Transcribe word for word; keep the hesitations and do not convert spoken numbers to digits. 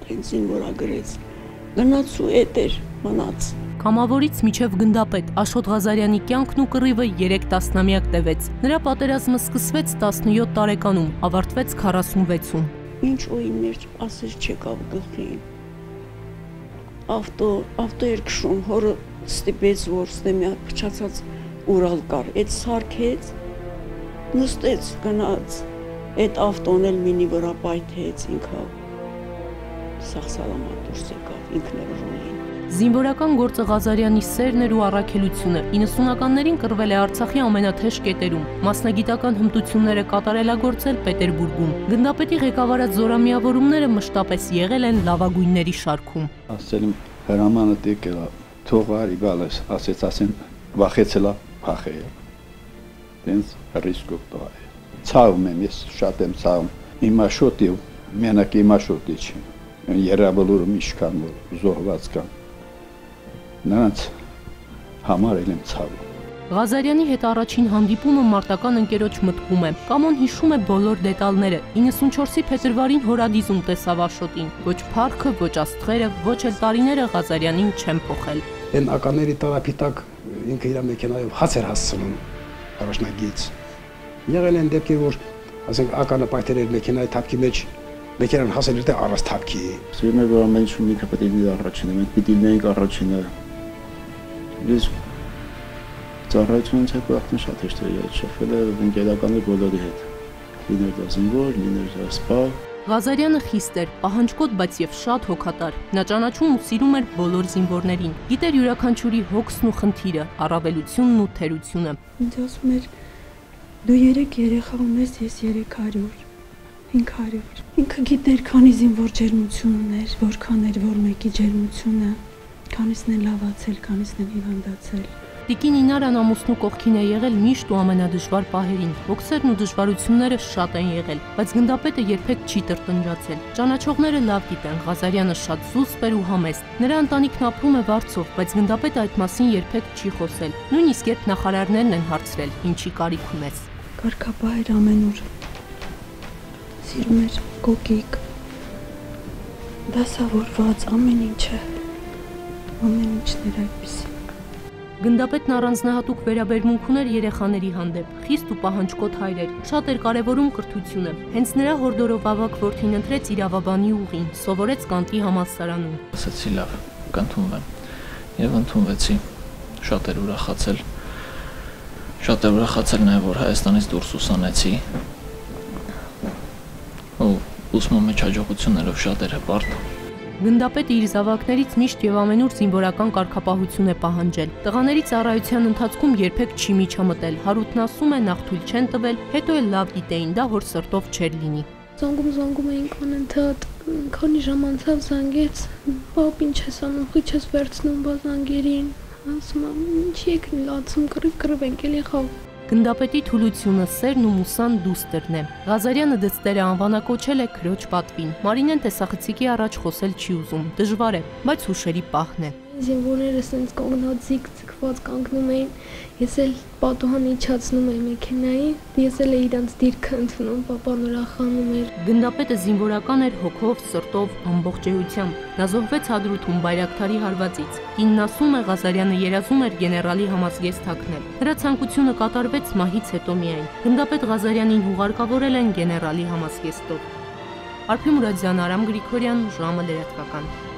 հենց զինվորագրեց, գնաց ու էդ էր մնաց։ Կամավորից միջև գնդապետ Աշոտ Ղազարյանի կյանքն ու կռիվը երեք տասնամյակ տևեց։ Նրա պատերազմը սկսվեց տասնյոթ տարեկանում, ավարտվեց քառասունվեցում։ Ինչ օիններ ասել չեկավ գլխին։ Ավտո, ավտո էր քշում, հորը ստիպեց, որ ստեմյա փչացած Ուրալ կար, այդ սարքեց, նստեց, գնաց, այդ ավտոն էլ մինի վրա պայթեց ինքը, սաղ սալամատ դուրս եկավ, ինքն էր ռոլին։ Զինվորական գործը Ղազարյանի սերն էր ու առաքելությունը, իննսունականներին կռվել է Արցախի ամենաթեժ կետերում, մասնագիտական հմտությունները կատարելագործել Պետերբուրգում։ Գնդապետի ղեկավարած զորամիավորումները մշտապես եղել են լավագույնների շարքում։ Ասել եմ հրամանը տեկել, թող արի գալես, ասեց ասեն վախեցելա փախել։ Դենց ռիսկով տա։ Ցավում եմ, ես շատ եմ ցավում։ Իմ աշոտի, մենակ իմ աշոտի չի։ Երաբլուրը միշքան որ զոհված կան։ Նրանց համար եմ ցավում։ Ղազարյանի հետ առաջին հանդիպումը մարտական ընկերոջ մտքում է։ Կամոն հիշում է բոլոր դետալները։ իննսունչորսի փետրվարին հորադիզում տեսավ Աշոտին։ Ոչ փառքը, ոչ աստղերը, ոչ էլ տարիները Ղազարյանին չեն փոխել։ Այն ականների տարափի տակ ինքը իր մեքենայով հաց էր հասցնում առաջնագից։ Եղել են դեպքեր, որ ասենք ականը պայթել էր մեքենայի թափքի մեջ, մեքենան հասել էր դե առանց թափքի։ Սիրում եմ որ ամեն ինչ մի քիչ պետք է առաջինը, մենք պիտի լինենք առաջինը։ Ես ծառայությունից հետո արդեն շատ հեշտ էր շփվել ընկերականի բոլորի հետ։ Լիներ դա զինվոր, լիներ սպա։ Ղազարյանը խիստ էր, պահանջկոտ, բայց եւ շատ հոգատար։ Նա ճանաչում ու սիրում էր բոլոր զինվորներին։ Գիտեր յուրաքանչյուրի հոգսն ու խնդիրը, առավելությունն ու թերությունը։ Ինձ ասում էր դու երեք երեխա ունես, ես երեք հարյուր, հինգ հարյուր։ Ինքը գիտեր քանի զինվոր ջերմություն ուներ, որքան էր որ մեկի ջերմությունը, քանիսն են լավացել, քանիսն են հիվանդացել։ Տիկին Ինարան ամուսնու կողքին է եղել միշտ ու ամենադժվար պահերին։ Հոգսերն ու դժվարությունները շատ են եղել, բայց գնդապետը երբեք չի տրտնջացել։ Ճանաչողները լավ գիտեն, Ղազարյանը շատ զուսպ էր ու համեստ։ Նրա ընտանիքն ապրում է Վարձով, բայց գնդապետը այդ մասին երբեք չի խոսել։ Նույնիսկ երբ նախարարներն են հարցրել, ինչի կարիք ունես։ Կարգապահ էր ամենուր։ Սիրում էր կոկիկ։ Դասավորված ամեն ինչը։ Ամեն ինչն էր այդպիսի։ Գնդապետն առանձնահատուկ վերաբերմունք ուներ երեխաների հանդեպ, խիստ ու պահանջկոտ հայր էր, շատ էր կարևորում կրթությունը։ Հենց նրա հորդորով ավագ որդին ընտրեց իրավաբանի ուղին, սովորեց Կանտի համալսարանում։ Ասացի լավ, կընդունվեմ։ Եվ ընդունվեցի։ Շատ էր ուրախացել։ Շատ էր ուրախացել նաև որ Հայաստանից դուրս ուսանեցի։ Ու ուսմունքի մեջ հաջողություններով շատ էր հպարտ։ Գնդապետը իր զավակներից միշտ եւ ամենուր զինվորական կարգապահություն է պահանջել։ Տղաների ծառայության ընթացքում երբեք չի միջամտել։ Հարութն ասում է նախ թույլ չեն տվել, հետո էլ լավ գիտեին դա հոր սրտով չէր լինի։ Զանգում զանգում էինք անընդհատ, քանի ժամ անցավ զանգեց, պապ ինչ ես անում, խիչ ես վերցնում բազանգերին, ասում եմ ինչ եք լացում, կռիվ կռիվ ենք էլի խաղ։ Գնդապետի թուլությունը, սերն ու մուսան դուստերն է։ Ղազարյանը դստերը անվանակոչել է քրոջ պատվին։ Մարինեն տեսախցիկի առաջ խոսել չի ուզում, դժվար է, բայց հուշերի պահն է։ Զինվորները սենց կողնածիկ ցկված կանգնում էին, ես էլ պատուհան իջացնում էի մեքենայի, ես էլ իրանց դիրքը ընդունում, պապան ուրախանում էր։ Գնդապետը զինվորական էր հոգով, սրտով, ամբողջ էությամբ։ Նա զոհվեց Հադրութում Բայրակթարի հարվածից։ Կինն ասում է Ղազարյանը երազում էր գեներալի համազգեստ թաքնել։ Նրա ցանկությունը կատարվեց մահից հետո միայն։ Գնդապետ Ղազարյանին հուղարկավորել են գեներալի համազգեստով։ Արփի Մուրադյան, Արամ Գրիգորյան, ժամը լրատվական։